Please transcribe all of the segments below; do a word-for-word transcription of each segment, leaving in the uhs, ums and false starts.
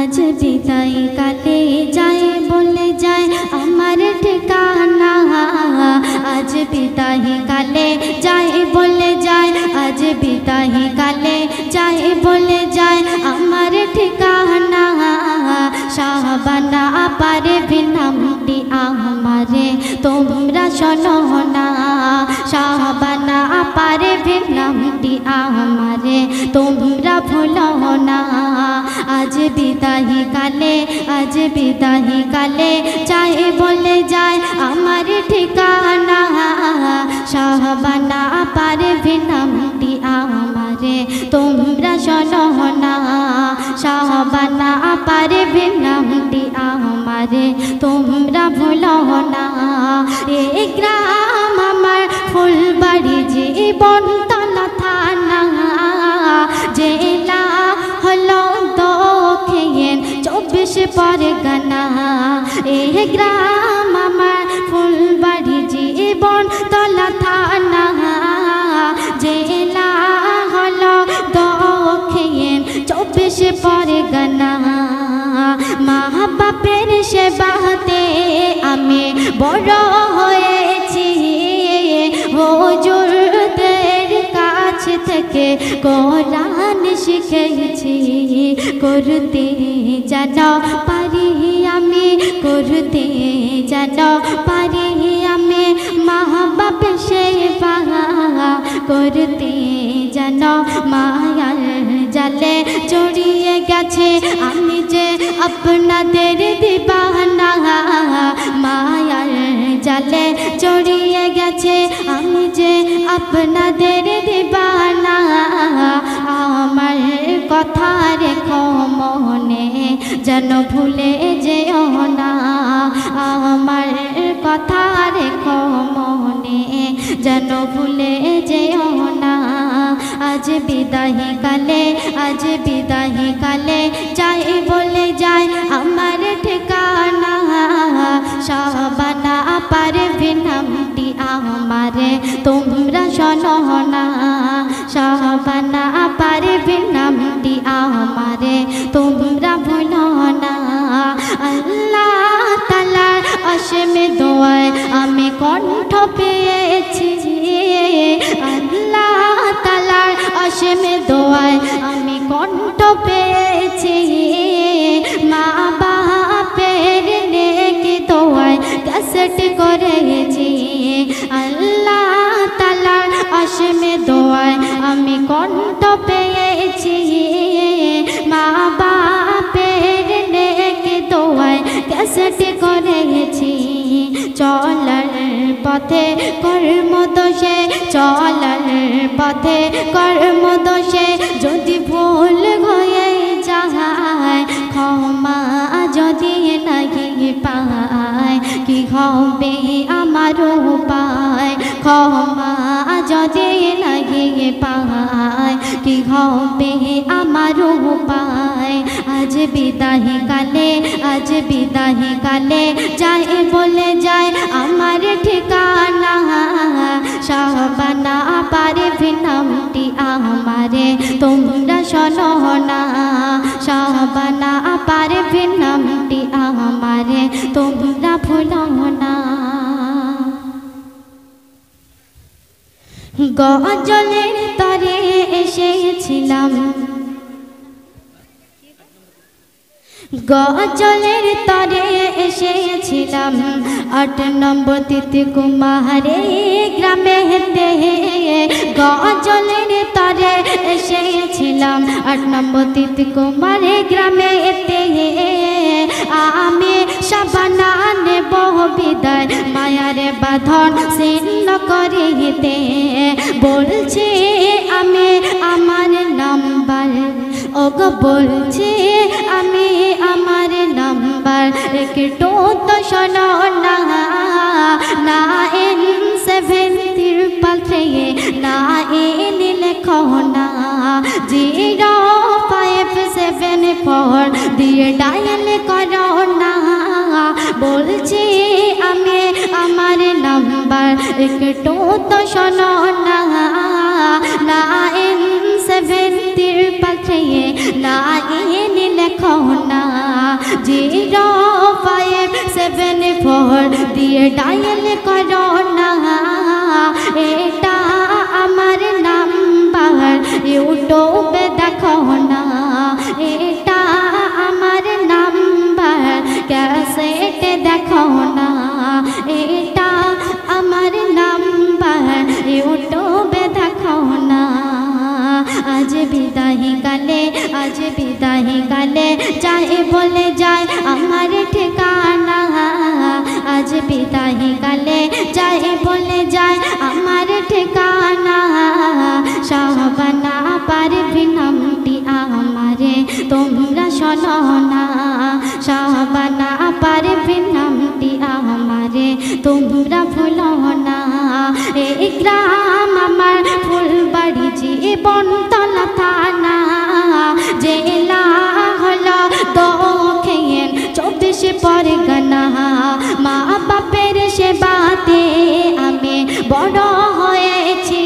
आज विदाई काले जाए बोले जाए अमर ठिकाना। आज विदाई काले जाए बोले जाए आज विदाई काले जाए बोले जाए अमर ठिकाना। शाहबाना पारे बिनामटी आमारे तोमरा शोनो ना। शाहबाना पारे बिनामटी आमारे तोमरा भूलो ना। आज विदाई काले आज विदाई काले जाए बोले जाए अमर ठिकाना। शाहबाना पारे बिनामटी आमारे तोमरा शोनो ना। शाहबाना पारे बिनामटी आमारे तोमरा भूलो ना। ए ग्राम आमार फुलबाड़ी जीवन तला थाना जेला हलो दक्षिण चौबीस परगना। ए ग्राम आमार फुलबाड़ी जीवन तला थाना जेला हलो दक्षिण चौबीस परगना। मा बापेर सेबाते आमी बड़ हयेछि हुजूरदेर काछ थेके कुरान शिखेछि। करते जानो पारी आमी करते जानो पारी आमी मा बापेर सेबा करते जानो मायार जाले जड़िए गेছে आमी जे आपनादेर दीवाना। मायार जाले जड़िए गेছে आमी जे आपनादेर दीवाना। आमार कथा रेखो मने जेन भूले जेओ ना। आमार कथा रेखो मने जेन भूले जेओ ना। आज विदाई काले आज विदाई काले जाए बोले जाए अमर ठिकाना। शाहबाना पारे बिनामटी आमारे तोमरा शोनो ना। शाहबाना पारे बिनामटी आमारे तोमरा भूलो ना। अल्लाह ताआलार असीम दुआय आमी कण्ठ पेয়েছি। अल्लाह ताआलार असीम दुआय आमी कण्ठ पेয়েছি। মা বাপের নেকি দোয়ায় ক্যাসেট করেছি। আল্লাহ তাআলার অসীম দোয়ায় আমি কণ্ঠ পেয়েছি। মা বাপের নেকি দোয়ায় ক্যাসেট করেছি। চলার পথে কর্ম দোষে চলার পথে কর্ম দোষে যদি ভুল হয়ে যায় ক্ষমা যদি নাই পায় কি হবে আমার উপায়। ক্ষমা যদি নাই পায় কি হবে আমার উপায়। আজ বিদাই কালে আজ বিদাই কালে যায় বলে যায় আমার ঠিকানা। শাহবানা পারে বিনামটি আমারে তোমরা শোনো না। শাহবানা পারে বিনামটি আমারে তোমরা ভুলো না। গজলের তরে এসেছিলাম গজলের তরে এসেছিলাম আট নম্বর তিতকুমারে গ্রামে হেতে। গজলের তরে এসেছিলাম আট নম্বর তিতকুমারে গ্রামে হেতে। আমি শাবানা নেব বিদায় মায়ারে বাঁধন ছিন্ন করিতে। বলছি আমি আমার নাম্বার ওগো বলছি আমি আমার নাম্বার একটু তো শোনো না। Nine seven triple three nine লেখো না। জিরো ফাইভ সেভেন ফোর দিয়ে ডায়াল করো না। বলছি আমি আমার নাম্বার একটু তো শোনো না। নাইন সেভেন তিরপাল ছয়ে লাইন লেখো না জিরো ফাইভ সেভেন ফোর দিয়ে ডায়াল করো না এটা আমার নাম্বার ইউটিউবে দেখো না এটা আমার নাম্বার ক্যাসেটে দেখো না এটা আমার নাম্বার ইউটিউবে দেখো না আজ বিদায় কালে আজ বিদায় কালে যায় বলে যায় আমার ঠিকানা আজ বিদায় কালে যায় বলে যায় আমার ঠিকানা শাহবানা পারভি নামটি আমারে তোমরা শোনো না শাহবানা পারভি নামটি আমারে তোমরা ভুলো না এই গ্রাম আমার ফুলবাড়ি জীবনতলা থানা জেলা হলো দক্ষিণ চব্বিশ পরগনা মা বাপের সেবাতে আমি বড় হয়েছি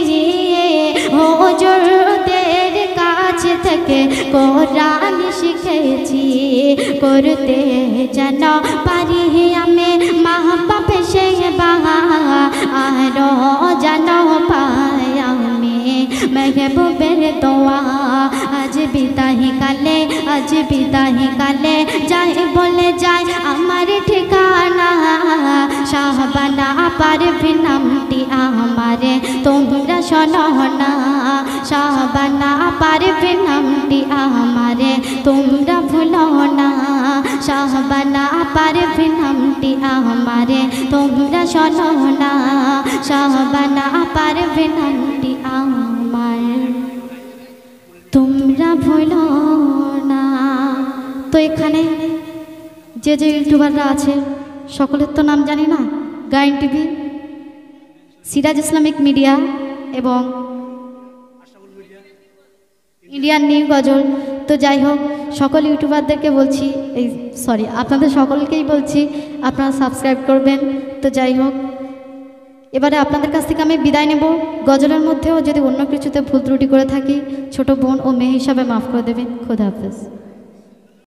হুজুরদের কাছ থেকে কোরআন শিখেছি করতে যেন পারি আমি মা বাপের সেবা আরো যেন পাই আমি মেহবুবের দোয়া আজ বিদায় কালে আজ বিদায় কালে যায় বলে যায় আমার ঠিকানা শাহবানা পারভি নামটি আমারে তোমরা শোনো না শাহবানা পারভি নামটি আমারে তোমরা ভুলো না শাহবানা পারভি নামটি আমারে তোমরা শোনো না শাহবানা পারভি নামটি আমার তোমরা ভুলো না। তো এখানে যে যে ইউটিউবাররা আছে সকলের তো নাম জানি না, গাইন টিভি, সিরাজ ইসলামিক মিডিয়া এবং ইন্ডিয়ান নিউ গজল। তো যাই হোক সকল ইউটিউবারদেরকে বলছি, এই সরি আপনাদের সকলকেই বলছি আপনারা সাবস্ক্রাইব করবেন। তো যাই হোক এবারে আপনাদের কাছ থেকে আমি বিদায় নেব। গজলের মধ্যেও যদি অন্য কিছুতে ভুল ত্রুটি করে থাকি ছোট বোন ও মেয়ে হিসাবে মাফ করে দেবেন। খোদা হাফেজ।